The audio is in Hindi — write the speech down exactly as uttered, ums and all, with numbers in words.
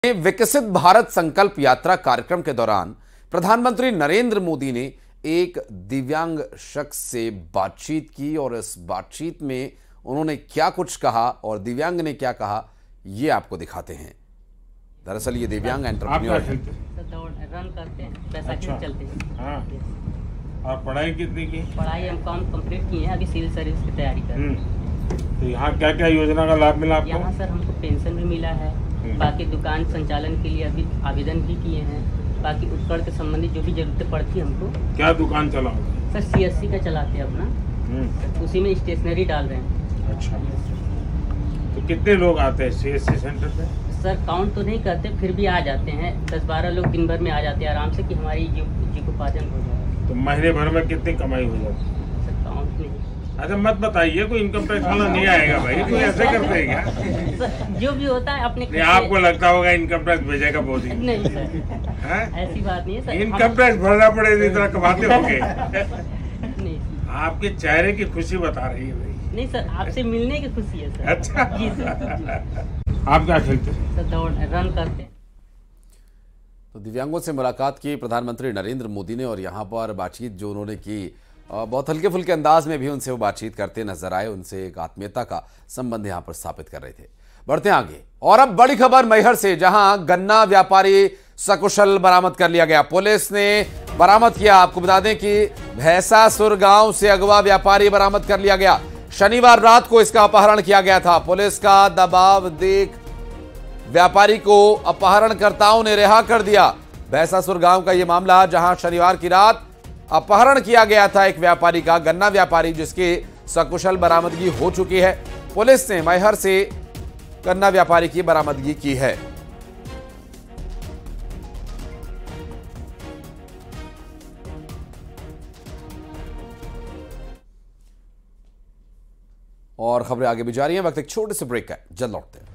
विकसित भारत संकल्प यात्रा कार्यक्रम के दौरान प्रधानमंत्री नरेंद्र मोदी ने एक दिव्यांग शख्स से बातचीत की और इस बातचीत में उन्होंने क्या कुछ कहा और दिव्यांग ने क्या कहा ये आपको दिखाते हैं। दरअसल ये दिव्यांग एंटरप्रेन्योर है। रन करते हैं, पैसा अच्छा। चलते हैं। हाँ। और पढ़ाई कितनी की? पढ़ाई हम कम कंप्लीट किए हैं, अभी सिविल सर्विस की तैयारी कर रहे हैं। तो यहाँ क्या क्या योजना का लाभ मिला आपको? यहाँ सर हमको पेंशन भी मिला है, बाकी दुकान संचालन के लिए अभी आवेदन भी किए हैं, बाकी उपकरण के संबंधित जो भी जरूरतें पड़ती है हमको। क्या दुकान चलाओगे? सर सीएससी का चलाते हैं अपना, उसी में स्टेशनरी डाल रहे हैं। अच्छा, तो कितने लोग आते हैं सीएससी सेंटर पे? सर काउंट तो नहीं करते, फिर भी आ जाते हैं, दस बारह लोग दिन भर में आ जाते हैं आराम से कि हमारी जीविकोपार्जन हो जाए। तो महीने भर में कितनी कमाई हो जाती है? सर काउंट नहीं। अच्छा मत बताइए, कोई इनकम टैक्स वाला नहीं आएगा भाई, कोई ऐसे करते हैं क्या? सर जो भी होता है अपने नहीं, आपको लगता होगा इनकम टैक्स भेजेगा मोदी? नहीं सर, हैं? ऐसी बात नहीं है सर। इनकम टैक्स भरना पड़े इस तरह कमाते होंगे। नहीं आपके चेहरे की खुशी बता रही है भाई। नहीं सर, आपसे मिलने की खुशी है सर। अच्छा जी सर। आप क्या खेलते हैं? सर दौड़ रन करते हैं। तो दिव्यांगों से मुलाकात की प्रधानमंत्री नरेंद्र मोदी ने और यहाँ पर बातचीत जो उन्होंने की बहुत हल्के फुल्के अंदाज में भी उनसे वो बातचीत करते नजर आए, उनसे एक आत्मीयता का संबंध यहाँ पर स्थापित कर रहे थे। बढ़ते हैं आगे और अब बड़ी खबर मैहर से, जहां गन्ना व्यापारी सकुशल बरामद कर लिया गया। पुलिस ने बरामद किया, आपको बता दें कि भैंसासुर गांव से अगवा व्यापारी बरामद कर लिया गया। शनिवार रात को इसका अपहरण किया गया था। पुलिस का दबाव देख व्यापारी को अपहरणकर्ताओं ने रिहा कर दिया। भैंसासुर गांव का यह मामला, जहां शनिवार की रात अपहरण किया गया था एक व्यापारी का, गन्ना व्यापारी, जिसकी सकुशल बरामदगी हो चुकी है। पुलिस ने मैहर से गन्ना व्यापारी की बरामदगी की है। और खबरें आगे भी जारी हैं। वक्त एक छोटे से ब्रेक का है, जल्द लौटते हैं।